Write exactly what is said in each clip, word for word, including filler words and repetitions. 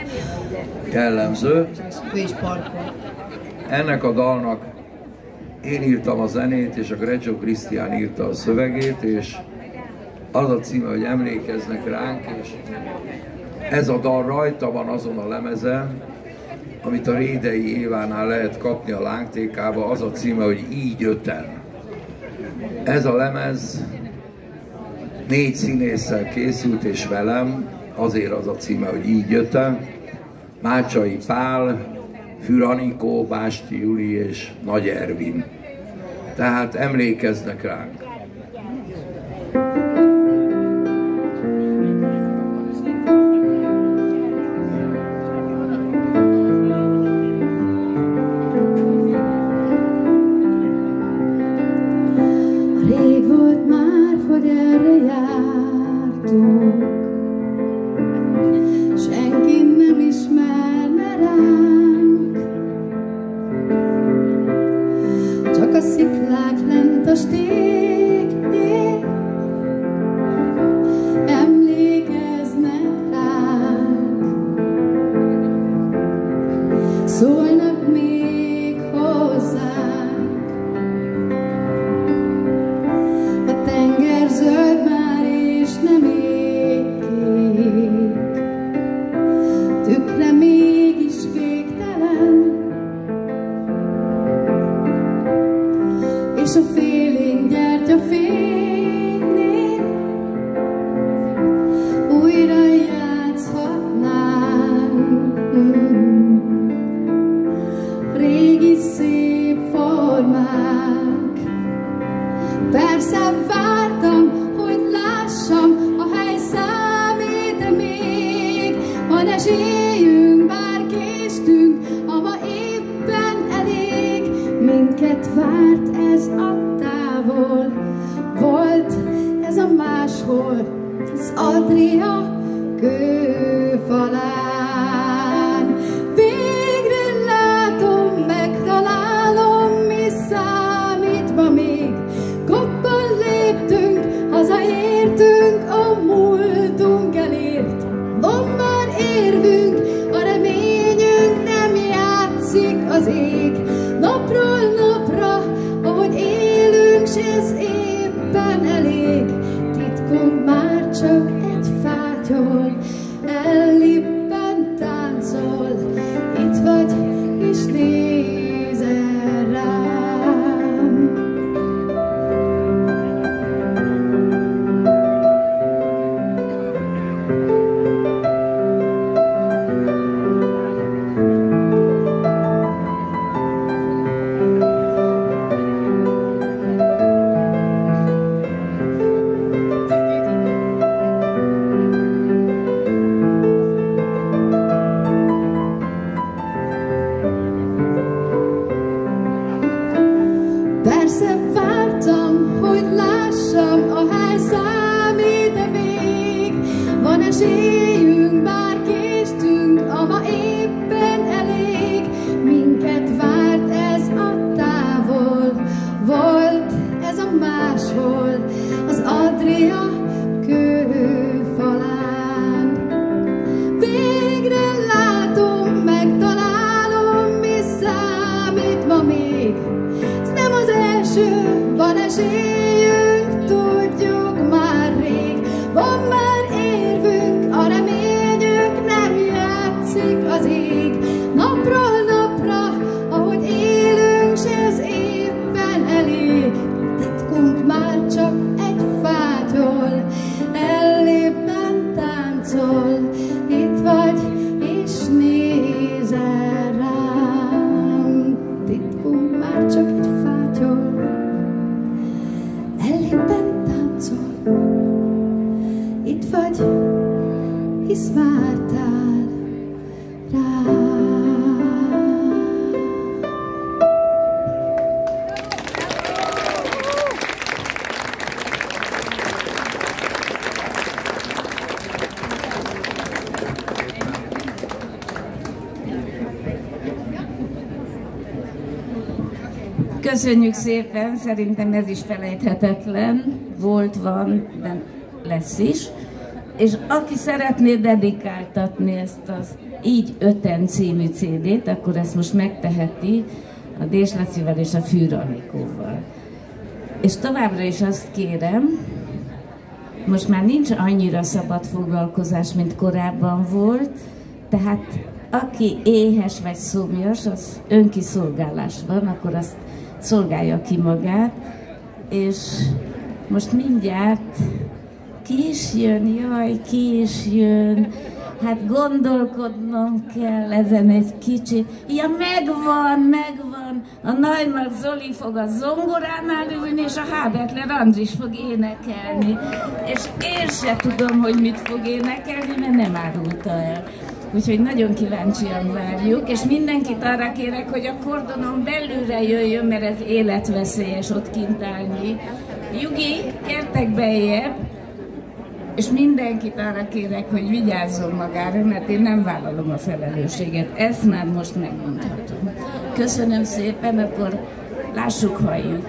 jellemző. Ő is parkol. Ennek a dalnak én írtam a zenét, és a Greggio Krisztián írta a szövegét, és az a címe, hogy Emlékeznek ránk, és ez a dal rajta van azon a lemezen, amit a Rédei Évánál lehet kapni a Lángtékába, az a címe, hogy Így öten. Ez a lemez négy színésszel készült, és velem, azért az a címe, hogy Így öten. Mácsai Pál, Für Anikó, Básti Juli és Nagy Ervin. Tehát emlékeznek ránk. Rég volt már, hogy erre jártunk, senki nem ismerne ránk, csak a sziklák lent a stéknél emlékeznek ránk, szólnak még hozzánk. A tenger zöld már és nem ég kék, tükre mégis végtelen, és a félénk gyertyafénynél újra játszhatnánk régi szép formák. Persze vártam, hogy lássam, a hely számít, de még van esélyünk, bár késtünk, ama éppen elég. Minket várt ez a távol, volt ez a máshol, az Adria kőfalán. Végre látom, megtalálom, mi számít ma még. Koppan léptünk, hazaértünk, a múltunk elért. Van már érvünk, a reményünk nem játszik az ég. Napról napra, ahogy élünk, s ez éppen elég. Titkunk már csak egy fátyol, ellippen táncol. Itt vagy, és nézel rám. Persze vártam, hogy lássam, a hely számít, de még van esélyünk, bár késtünk, ama éppen elég. Minket várt ez a távol, volt ez a máshol, az Adria kőfalán. Végre látom, megtalálom, mi számít ma még. Nem az első, van esélyünk, tudjuk már rég. Van már érvünk, a reményünk nem játszik az ég. Napról napra, ahogy élünk, s ez éppen elég. Titkunk már csak egy fátyol, elléppen táncol. Itt vagy, és nézel rám. Titkunk már csak egy fátyol, elléppen táncol. Itt vagy, hisz vártál rám. Köszönjük szépen, szerintem ez is felejthetetlen. Volt, van, de lesz is. és aki szeretné dedikáltatni ezt az Így öten című cé dét, akkor ezt most megteheti a Dés Lacival és a Fűr Anikóval. És továbbra is azt kérem, most már nincs annyira szabad foglalkozás, mint korábban volt, tehát aki éhes vagy szomjas, az önkiszolgálás van, akkor azt szolgálja ki magát, és most mindjárt ki is jön, jaj, ki is jön, hát gondolkodnom kell ezen egy kicsit. Ja, megvan, megvan, a Neumark Zoli fog a zongoránál ülni, és a Hábertler Andris fog énekelni. És én se tudom, hogy mit fog énekelni, mert nem árulta el. Úgyhogy nagyon kíváncsian várjuk, és mindenkit arra kérek, hogy a kordonon belülre jöjjön, mert ez életveszélyes ott kint állni. Jugi, gyertek beljebb, és mindenkit arra kérek, hogy vigyázzon magára, mert én nem vállalom a felelősséget. Ezt már most megmondhatom. Köszönöm szépen, akkor lássuk, halljuk.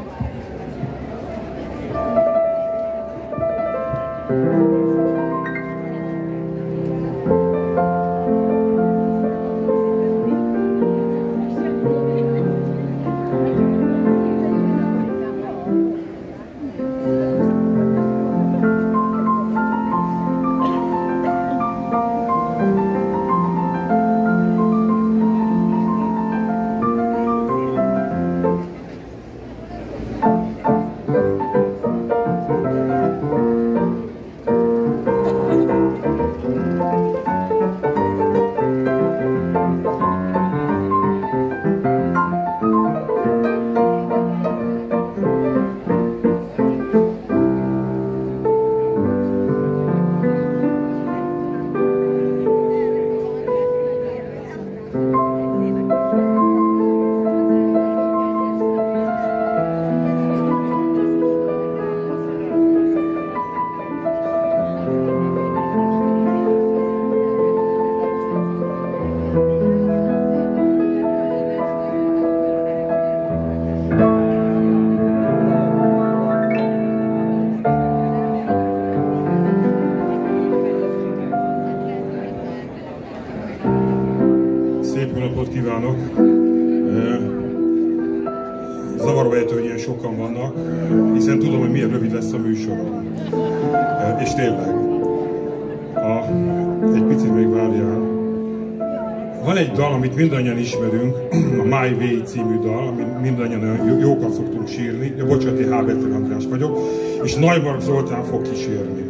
Zavarba ejtő, hogy ilyen sokan vannak, hiszen tudom, hogy milyen rövid lesz a műsorom. És tényleg, a, egy picit még várjál. Van egy dal, amit mindannyian ismerünk, a My Way című dal, amit mindannyian jókat szoktunk sírni. Ja, bocsánat, én Hábertler András vagyok, és Neumark Zoltán fog kísérni.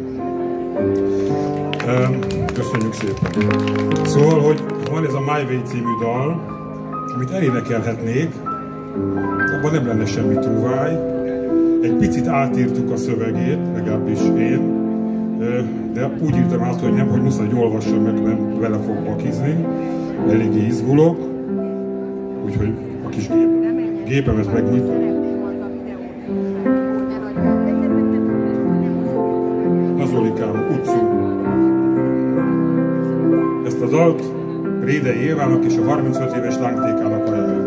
Köszönjük szépen. Szóval, hogy van ez a My Way című dal, amit elénekelhetnék, abban nem lenne semmi trúváj. Egy picit átírtuk a szövegét, legalábbis én, de úgy írtam át, hogy nem, hogy muszáj, hogy olvassam, mert nem vele fog bakizni. Eléggé izgulok, úgyhogy a kis gép, gépemet megnyitom. Na Zolikám, utcú. Ezt a dalt Rédei Évának és a harmincöt éves lángtékának ajánlom.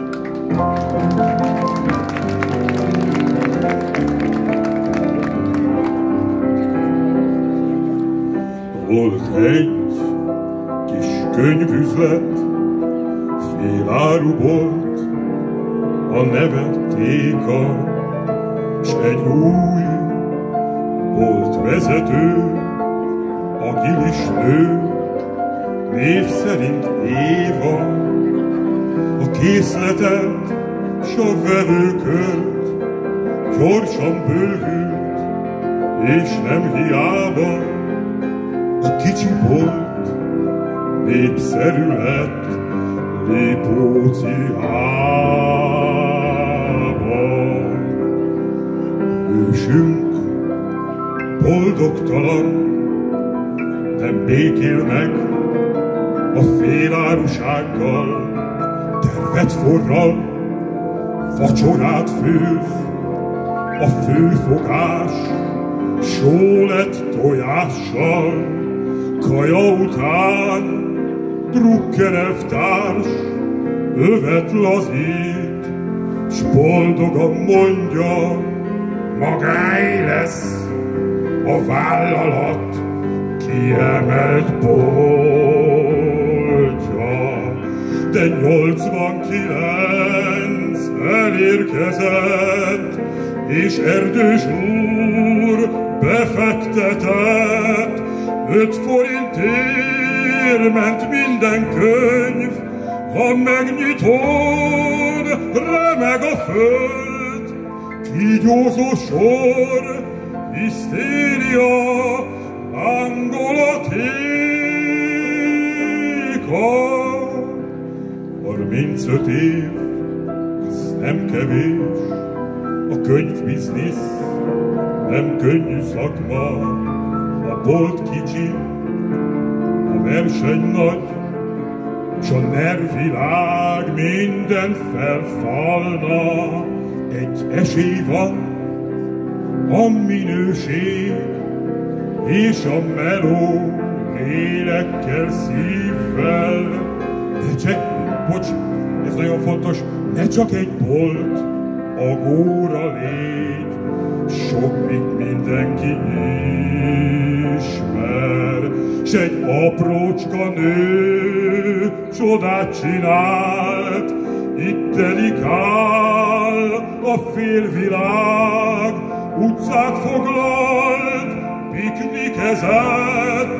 Volt egy kis könyvüzlet, félárubolt, a neve Téka, s egy új boltvezető, agilis nő, név szerint Éva. A készletet s a vevőkört gyorsan bővült, és nem hiába a kicsi bolt népszerű lett Lipóciában. Hősünk boldogtalan, nem békél meg a félárusággal, tervet forral, vacsorát főz, a főfogás só lett tojással, kaja után Drucker elvtárs övet lazít, s boldogan mondja, magáé lesz a vállalat kiemelt boltja, de nyolcvankilenc elérkezett, és Erdős úr befektetett, öt forintért ment minden könyv, ha megnyitod, remeg a föld, kígyózó sor, hisztéria, angolatéka. Harmincöt év, az nem kevés, a könyvbiznisz nem könnyű szakma, a bolt kicsi, a verseny nagy, s a nervvilág minden felfalna. Egy esély van, a minőség és a meló, lélekkel, szívvel. Ne csak, bocs, ez nagyon fontos, ne csak egy bolt, a góra légy, sok mit mindenki ismer, s egy aprócska nő csodát csinált, itt delikál a félvilág, utcát foglalt, piknikezett,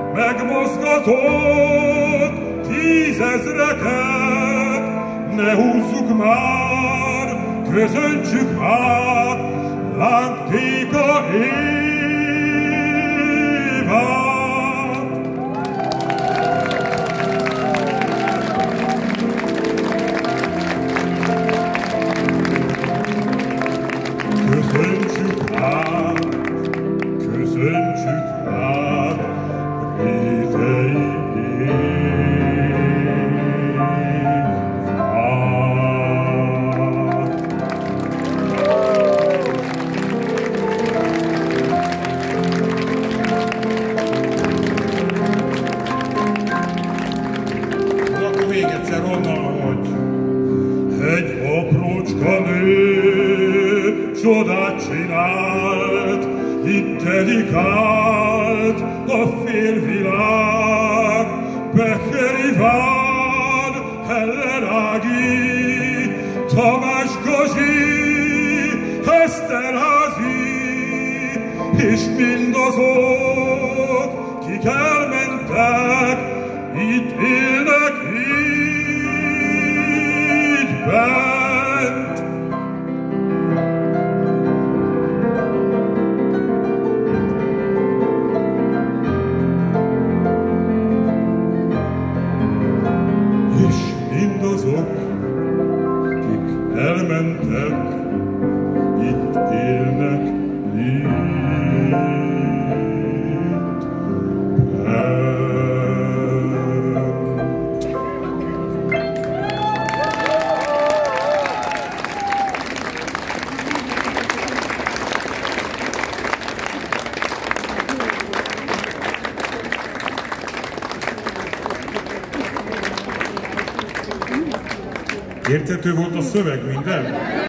megmozgatott tízezreket. Ne húzzuk már, közöntsük hát, lángtéka Évát. Köszöntsük hát, köszöntsük hát, Rétei még egyszer onnan, hogy egy aprócska nő csodát csinált, itt dedikált a félvilág. Becker Iván, Heller Ági, Tamás Gazi, Eszterházy, és mindazok, kik elmentek, itt élnek így bent. És mindazok, kik elmentek, itt élnek így bent. Érthető volt a szöveg minden?